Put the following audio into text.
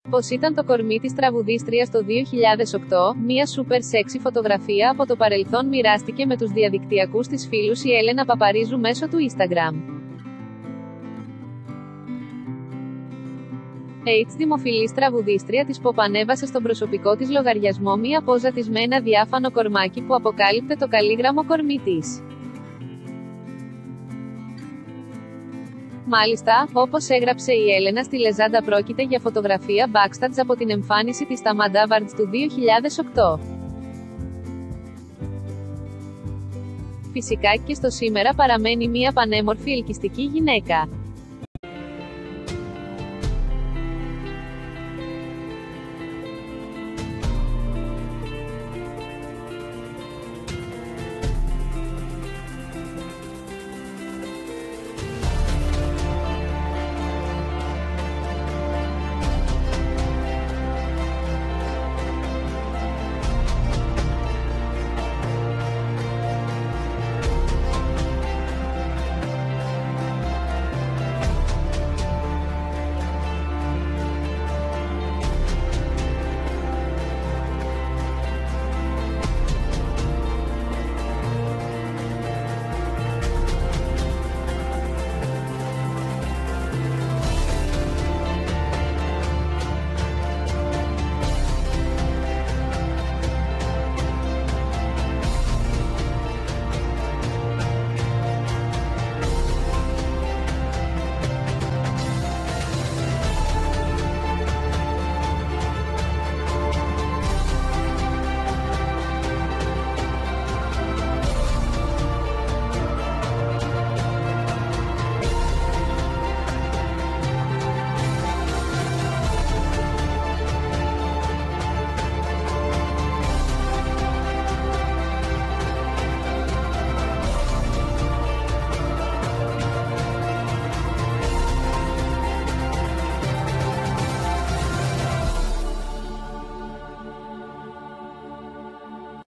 Πώς ήταν το κορμί της τραγουδίστριας το 2008, μία super sexy φωτογραφία από το παρελθόν μοιράστηκε με τους διαδικτυακούς της φίλους η Έλενα Παπαρίζου μέσω του Instagram. Δημοφιλής τραγουδίστρια της pop ανέβασε στον προσωπικό της λογαριασμό μία πόζα της με ένα διάφανο κορμάκι που αποκάλυπτε το καλύγραμμο κορμί της. Μάλιστα, όπως έγραψε η Έλενα στη Λεζάντα, πρόκειται για φωτογραφία backstage από την εμφάνιση της στα Mad Awards του 2008. Φυσικά και στο σήμερα παραμένει μία πανέμορφη ελκυστική γυναίκα.